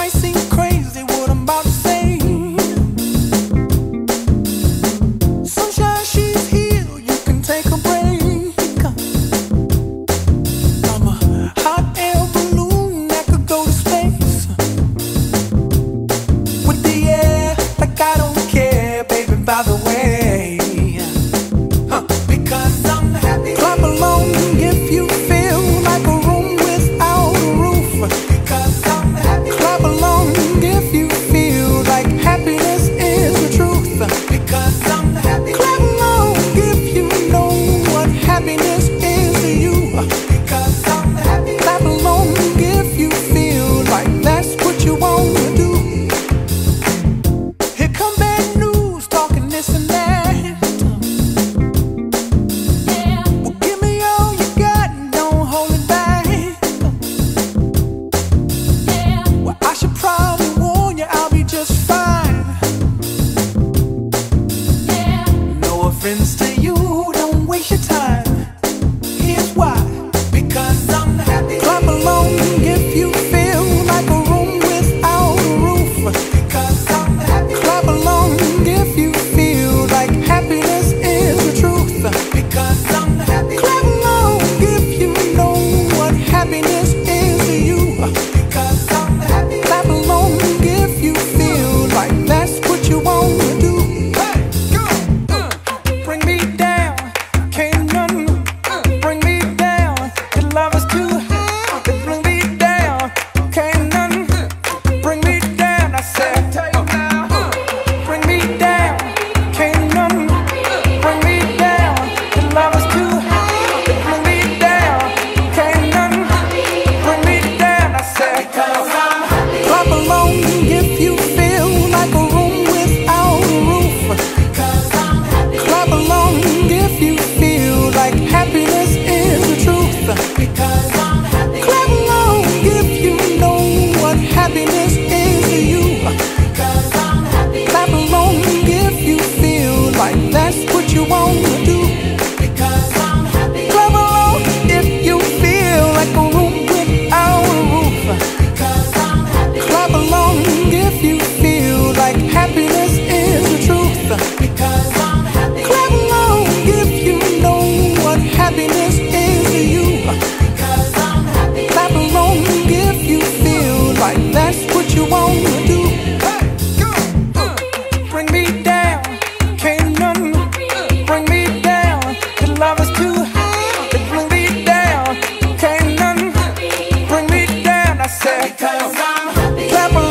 seem crazy what I'm about to say. Sunshine, she's here, you can take a break. I'm a hot air balloon that could go to space. With the air, like I don't care, baby, by the way. Because I'm happy. Clap along if you feel like a room without a roof. Because I'm happy. Clap along if you feel like happiness is the truth. Because I'm happy. Clap along if you know what happiness is to you. Because I'm happy. Clap along if you feel like that's what you want to do. Here come bad news, talking this and that. Friends to you, don't waste your time. Here's why. Because I'm happy. Clap along if you feel like a room without a roof. Because I'm happy. Clap along if you feel like happiness is the truth. Because I'm happy. Clap along if you know what happiness is to you. Because I'm happy. Clap along if you feel like that's what you want to do. Bring me down, can't none bring me down. Your love is too high, bring me down, can't none bring me down. I said, bring me down, can't none bring me down. Your love is too high, bring me down, can't none bring me down. I said, clap along if you feel like a room without a roof. Clap along if you feel like happiness is the truth. Because I'm happy. Clap along if you know what happiness is to you. Because I'm happy. Clap along if you feel like that's what you want to do. Because I'm happy. Clap along if you feel like a room without a roof. Because I'm happy. Clap along if you feel like happiness is the truth. Because I'm happy. Clap along if you know what happiness is to you. Because I'm happy. Clap along if you feel like that's what you want to do. Bring me down, can't none bring me down. Your love is too high, bring me down, can't none bring me down. I said, clap along.